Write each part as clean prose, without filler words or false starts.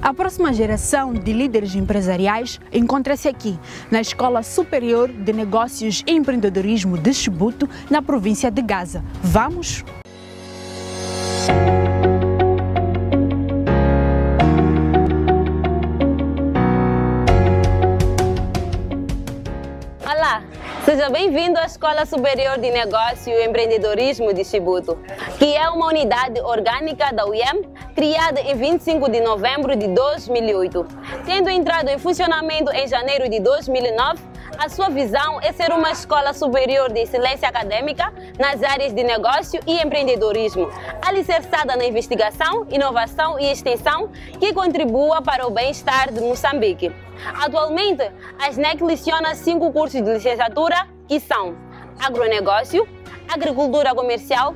A próxima geração de líderes empresariais encontra-se aqui, na Escola Superior de Negócios e Empreendedorismo de Chibuto, na província de Gaza. Vamos? Olá, seja bem-vindo à Escola Superior de Negócio e Empreendedorismo de Chibuto, que é uma unidade orgânica da UEM, criada em 25 de novembro de 2008. Tendo entrado em funcionamento em janeiro de 2009, a sua visão é ser uma escola superior de excelência acadêmica nas áreas de negócio e empreendedorismo, alicerçada na investigação, inovação e extensão que contribua para o bem-estar de Moçambique. Atualmente, a SNEC leciona 5 cursos de licenciatura que são agronegócio, agricultura comercial,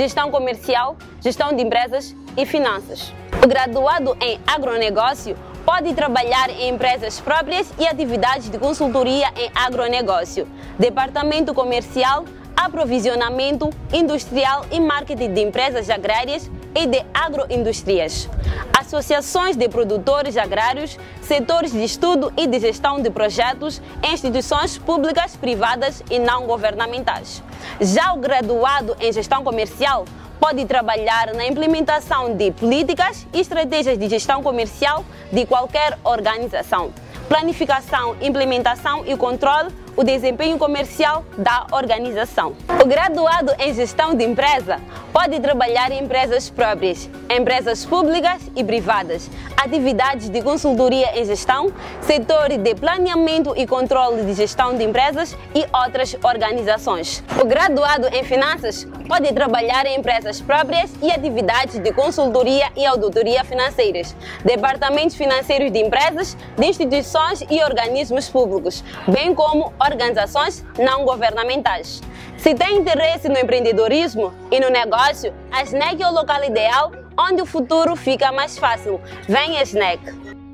gestão de empresas e finanças. O graduado em agronegócio pode trabalhar em empresas próprias e atividades de consultoria em agronegócio, departamento comercial, aprovisionamento industrial e marketing de empresas agrárias e de agroindústrias, associações de produtores agrários, setores de estudo e de gestão de projetos, instituições públicas, privadas e não governamentais. Já o graduado em gestão comercial pode trabalhar na implementação de políticas e estratégias de gestão comercial de qualquer organização, planificação, implementação e controle o desempenho comercial da organização. O graduado em gestão de empresa pode trabalhar em empresas próprias, empresas públicas e privadas, atividades de consultoria em gestão, setores de planeamento e controle de gestão de empresas e outras organizações. O graduado em finanças pode trabalhar em empresas próprias e atividades de consultoria e auditoria financeiras, departamentos financeiros de empresas, de instituições e organismos públicos, bem como organizações não governamentais. Se tem interesse no empreendedorismo e no negócio, a SNEC é o local ideal onde o futuro fica mais fácil. Vem a SNEC!